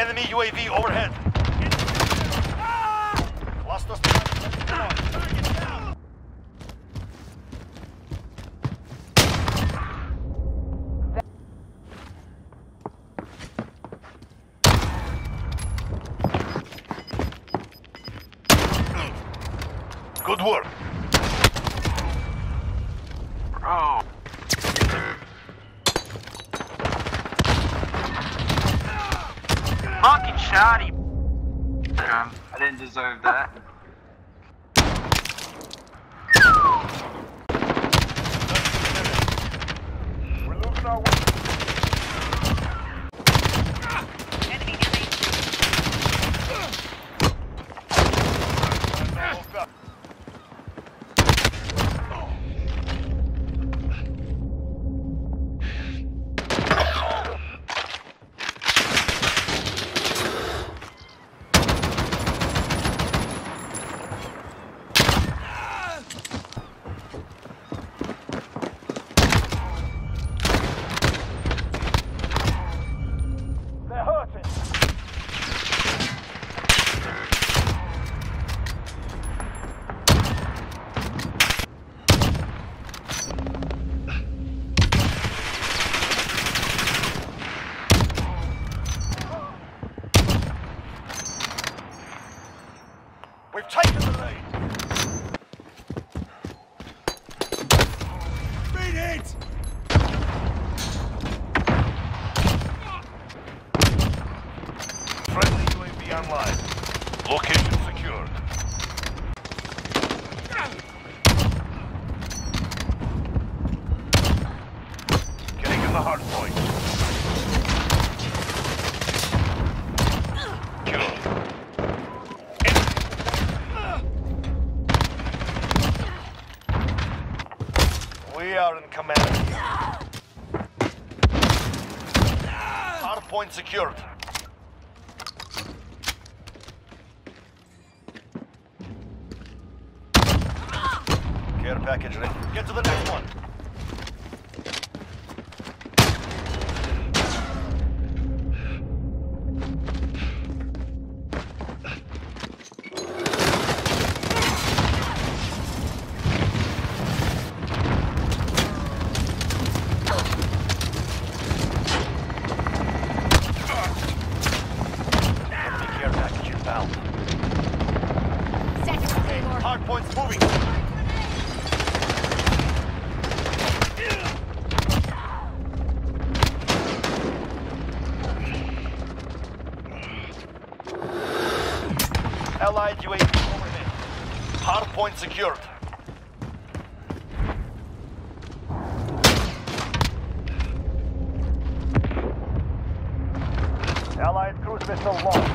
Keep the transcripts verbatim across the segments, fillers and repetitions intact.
Enemy U A V overhead. Lost us. Target down. Good work. Bro. Fucking shoddy. I didn't deserve that. We're losing our way. Enemy near me. We've taken the lead. Beat it! Friendly U A V online. Location secured. Getting in the hard point. We are in command. Hard point secured. Care package ready. Get to the next one. Hard points moving. Allied U A V overhead. Hard point secured. Allied cruise missile launched.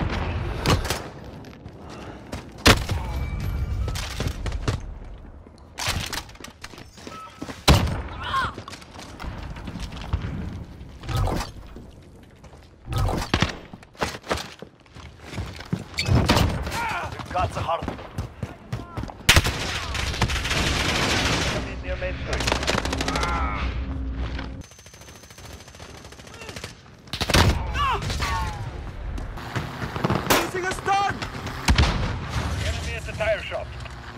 Got the hard. In near main street. Losing a stun! Enemy at the tire shop.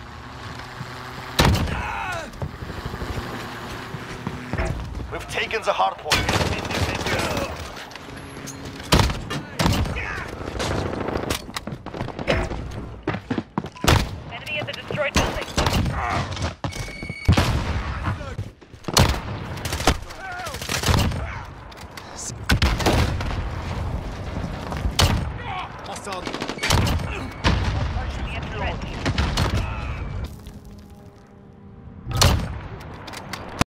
We've taken the hard point. Enemy at the destroyed building. Hostile. Enemy at the trench.